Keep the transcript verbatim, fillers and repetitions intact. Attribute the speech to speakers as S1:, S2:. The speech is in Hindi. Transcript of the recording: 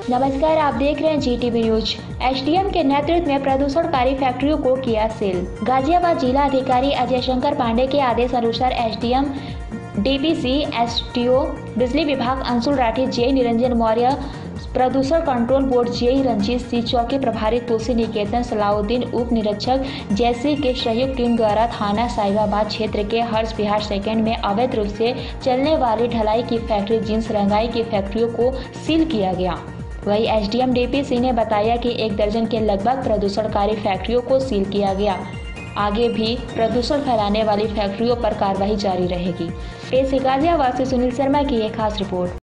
S1: नमस्कार, आप देख रहे हैं जी टी वी न्यूज। एस डी एम के नेतृत्व में प्रदूषणकारी फैक्ट्रियों को किया सील। गाजियाबाद जिला अधिकारी अजय शंकर पांडे के आदेश अनुसार S D M, D P C, S T O, बिजली विभाग अंशुल राठी, जे निरंजन मौर्य, प्रदूषण control board J Ranjit Singh, चौकी प्रभारी तुलसी निकेतन, सलाउद्दीन, उप निरीक्षक जैसी के सहयोग टीम द्वारा थाना साहिबाबाद क्षेत्र के हर्ष विहार सेकंड में अवैध रूप से चलने वाली ढलाई की फैक्ट्री, जींस रंगाई की फैक्ट्रियों को सील किया गया। वहीं S D M D P C ने बताया कि एक दर्जन के लगभग प्रदूषणकारी फैक्ट्रियों को सील किया गया। आगे भी प्रदूषण फैलाने वाली फैक्ट्रियों पर कार्रवाई जारी रहेगी। पेश है गाजियाबाद से सुनील शर्मा की एक खास रिपोर्ट।